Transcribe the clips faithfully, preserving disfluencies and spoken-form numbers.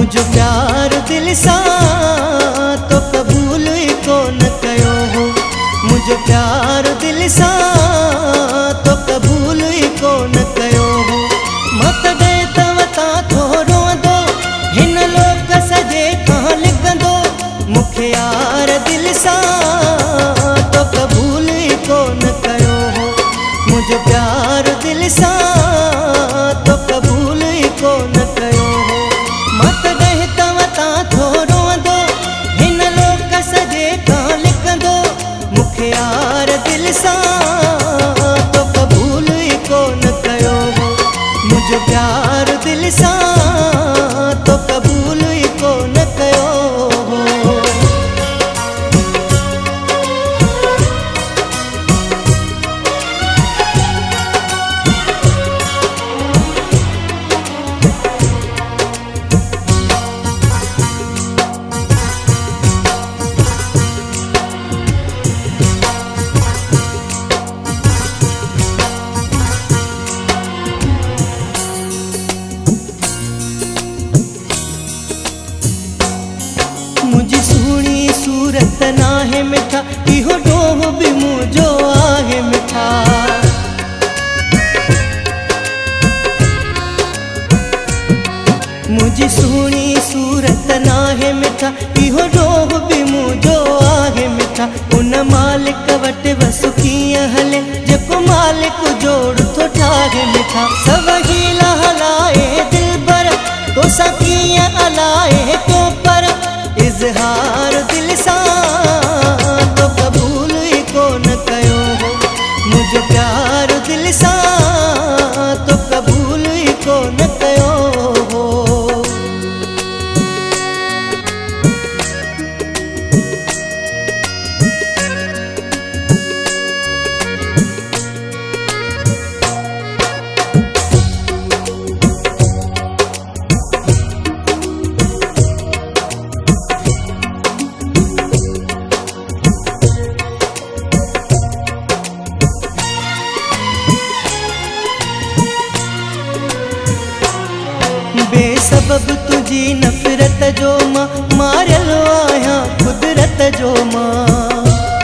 मुझो प्यार दिल सां तो कबूल को न कयो हो। मुझो प्यार दिल सां तो कबूल को न कयो हो। मत दे तवता थोरो दो हिन लोक सजे खां लिखंदो। मुखे यार दिल सां तो कबूल को न कयो हो। मुझो प्यार दिल सां तो कबूल को न कयो हो। मत दे तवता थोरो दो हिन लोक सजे खां लिखंदो। मुखे यार दिल सां तो कबूल को न कयो हो। मुझो प्यार दिल सां तो कबूल को न कयो हो। मुझी सुनी सूरत नाहे मिठा इहो डोह भी मुझो आहे मिठा। मुझी सुनी सूरत नाहे मिठा इहो डोह भी मुझो आहे मिठा। उन मालिक वटि वसु कीअं हले जेको मालिक जोड़ थो ठाहे मिठा। सभ हीला हलाए दिल भर तोसां कीअं हलाए तो पर इज़हार दिल सां तो कबूल को न कयो हो। मुझो प्यार दिल सां तो कबूल को न कयो हो। बेसबब तुझी नफरत जो मां मारियल आहियां कुदरत जो मां।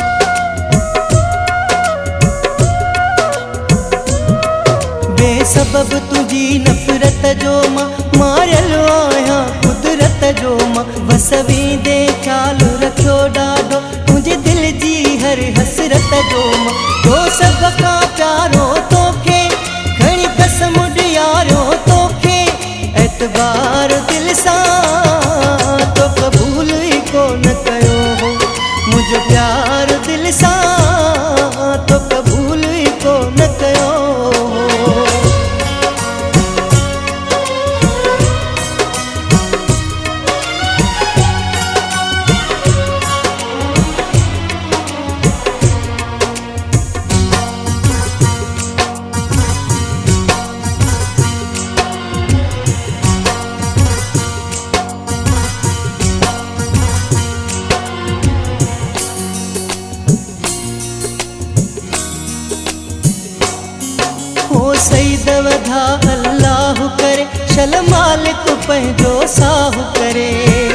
बेसबब तुझी नफरत जो मां मारियल आहियां कुदरत जो मां। वसवी दे ख्याल रखियो ॾाढो तुंहिंजे दिल जी हर हसरत जो मां। तो सभ खां प्यारो तोखे खणी कसम ॾियारो तोखे। एतबार दिल सां तो कबूल को न कयो हो। मुझो प्यार दिल सां तो कबूल को न कयो हो। ओ सईद वधा अल्लाह करे शल मालिक पंहिंजो साहु करे।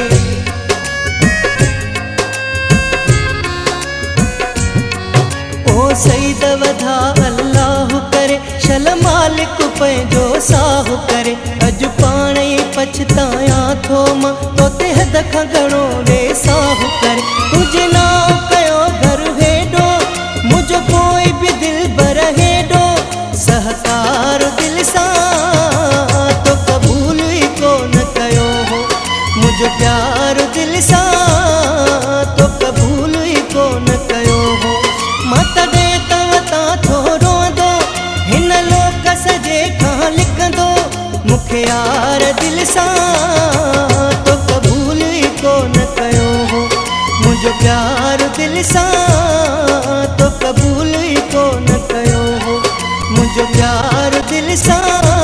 ओ सईद वधा अल्लाह करे शल मालिक पंहिंजो साहु करे। अॼु पाण ई पछतायां थो मां तोते हद खां घणो रे साहु करे। तुंहिंजे नाम कयो घर हेॾो मुंहिंजो कोई बि दिल भर हेॾो। सहकार दिल सां तो कबूल को न कयो हो। मुझो प्यार दिल सां तो कबूल को न कयो हो। मत दे तवता थोरो दो हिन लोक सजे खां लिखंदो। मुखे यार दिल सां तो कबूल को न कयो हो। मुझो प्यार दिल सां तो कबूल को न कयो हो। मुझो प्यार दिल सां